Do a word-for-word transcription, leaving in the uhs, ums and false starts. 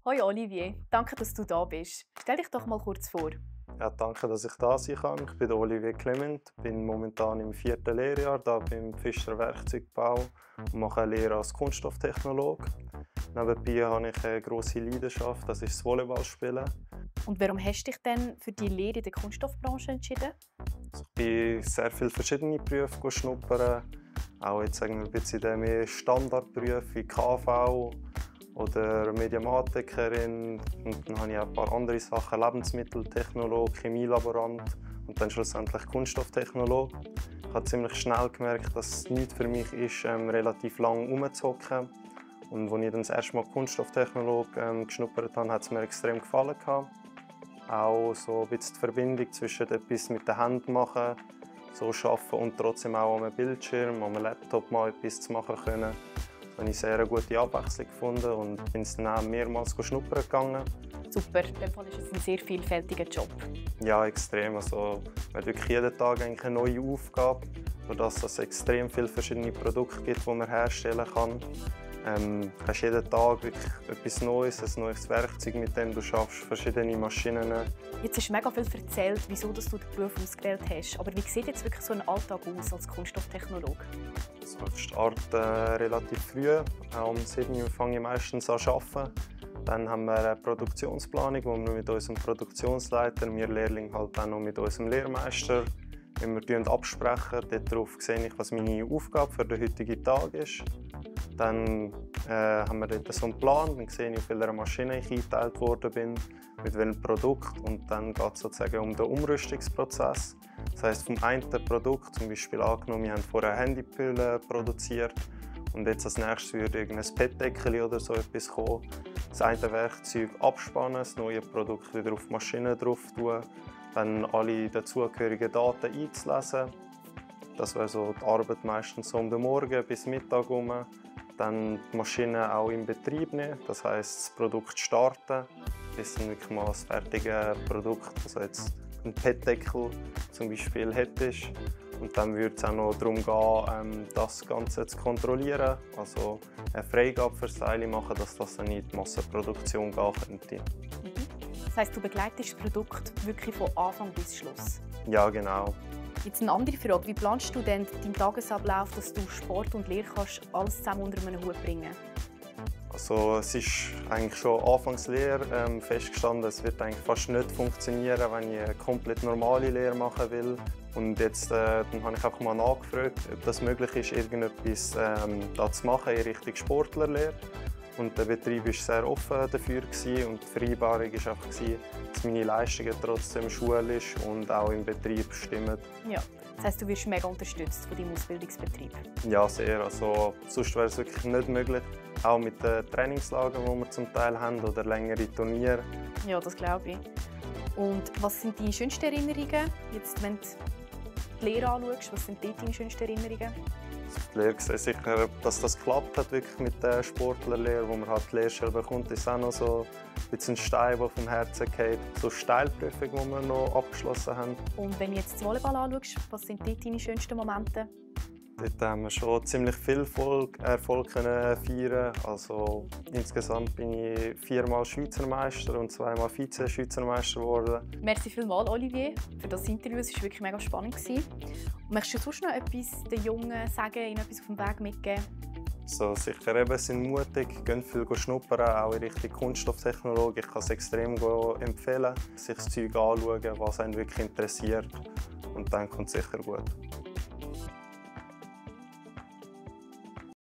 Hoi Olivier, danke, dass du da bist. Stell dich doch mal kurz vor. Ja, danke, dass ich da sein kann. Ich bin der Olivier Clement, bin momentan im vierten Lehrjahr da beim Pfister Werkzeugbau und mache eine Lehre als Kunststofftechnologe. Nebenbei habe ich eine grosse Leidenschaft, das ist das Volleyballspielen. Und warum hast du dich denn für die Lehre in der Kunststoffbranche entschieden? Also ich bin sehr viele verschiedene Berufe schnuppern, auch jetzt sagen wir ein bisschen mehr Standardberufe wie K V oder Mediamatikerin. Und dann habe ich auch ein paar andere Sachen, Lebensmitteltechnologe, Chemielaborant und dann schlussendlich Kunststofftechnologe. Ich habe ziemlich schnell gemerkt, dass es nichts für mich ist, ähm, relativ lang rumzuhocken. Und als ich dann das erste Mal Kunststofftechnologe ähm, geschnuppert habe, hat es mir extrem gefallen. Auch so ein bisschen die Verbindung zwischen etwas mit den Händen machen, so arbeiten und trotzdem auch am Bildschirm, am Laptop mal etwas zu machen können. Da habe ich sehr eine gute Abwechslung gefunden und bin dann auch mehrmals schnuppern gegangen. Super, in dem Fall ist es ein sehr vielfältiger Job. Ja, extrem. Also, man hat wirklich jeden Tag eigentlich eine neue Aufgabe, sodass es extrem viele verschiedene Produkte gibt, die man herstellen kann. Ähm, du hast jeden Tag wirklich etwas Neues, ein neues Werkzeug, mit dem du schaffst, verschiedene Maschinen. Jetzt hast du mega viel erzählt, wieso dass du den Beruf ausgewählt hast. Aber wie sieht jetzt wirklich so ein Alltag aus als Kunststofftechnologe? Also ich starte äh, relativ früh. Äh, um sieben Uhr fange ich meistens an zu arbeiten. Dann haben wir eine Produktionsplanung, wo wir mit unserem Produktionsleiter, wir Lehrlinge halt auch noch mit unserem Lehrmeister, wenn wir absprechen. Darauf sehe ich, was meine Aufgabe für den heutigen Tag ist. Dann äh, haben wir dort so einen Plan, dann sehe ich, auf welcher Maschine ich eingeteilt worden bin, mit welchem Produkt. Und dann geht es sozusagen um den Umrüstungsprozess. Das heisst, vom einen Produkt, zum Beispiel angenommen, wir haben vorher Handypüllen produziert und jetzt als nächstes würde irgendein P E T-Deckel oder so etwas kommen. Das eine Werkzeug abspannen, das neue Produkt wieder auf die Maschine drauf tun, dann alle dazugehörigen Daten einzulesen. Das wäre so die Arbeit meistens so um den Morgen bis Mittag herum. Dann die Maschine auch in Betrieb nehmen, das heisst das Produkt starten, bis dann wirklich mal das fertige Produkt, also jetzt ein P E T-Deckel zum Beispiel, hättest. Und dann würde es auch noch darum gehen, ähm, das Ganze zu kontrollieren, also eine Freigabe für das Teil machen, dass das dann in die Massenproduktion gehen könnte. Mhm. Das heisst, du begleitest das Produkt wirklich von Anfang bis Schluss? Ja, genau. Jetzt eine andere Frage. Wie planst du denn deinen Tagesablauf, dass du Sport und Lehre kannst alles zusammen unter einen Hut bringen? Also, es ist eigentlich schon anfangs Lehre ähm, festgestanden, es wird eigentlich fast nicht funktionieren, wenn ich eine komplett normale Lehre machen will. Und jetzt äh, dann habe ich auch mal nachgefragt, ob das möglich ist, irgendetwas ähm, da zu machen in Richtung Sportlerlehre. Und der Betrieb war sehr offen dafür und die Vereinbarung war einfach, dass meine Leistungen trotzdem schulisch und auch im Betrieb stimmen. Ja, das heisst, du wirst mega unterstützt von deinem Ausbildungsbetrieb? Ja, sehr. Also, sonst wäre es wirklich nicht möglich. Auch mit den Trainingslagern, die wir zum Teil haben, oder längere Turniere. Ja, das glaube ich. Und was sind deine schönsten Erinnerungen? Jetzt, wenn du die Lehre anschaust, was sind deine schönsten Erinnerungen? Die Lehre sehe sicher, dass das geklappt hat wirklich mit der Sportlerlehre, wo man halt die Lehrstelle bekommt, ist auch noch so ein bisschen ein Stein, der vom Herzen fällt. So Steilprüfung, die wir noch abgeschlossen haben. Und wenn du jetzt das Volleyball anschaust, was sind dort deine schönsten Momente? Dort haben wir schon ziemlich viel Erfolg, Erfolg können feiern. Also, insgesamt bin ich viermal Schweizer Meister und zweimal Vize-Schweizer Meister geworden. Merci vielmals, Olivier, für das Interview. Es war wirklich mega spannend. Und möchtest du sonst noch etwas den Jungen sagen, ihnen etwas auf dem Weg mitgeben? So, sicher eben, sind mutig, gehen viel schnuppern, auch in Richtung Kunststofftechnologie. Ich kann es extrem empfehlen, sich das Zeug anschauen, was einen wirklich interessiert. Und dann kommt es sicher gut.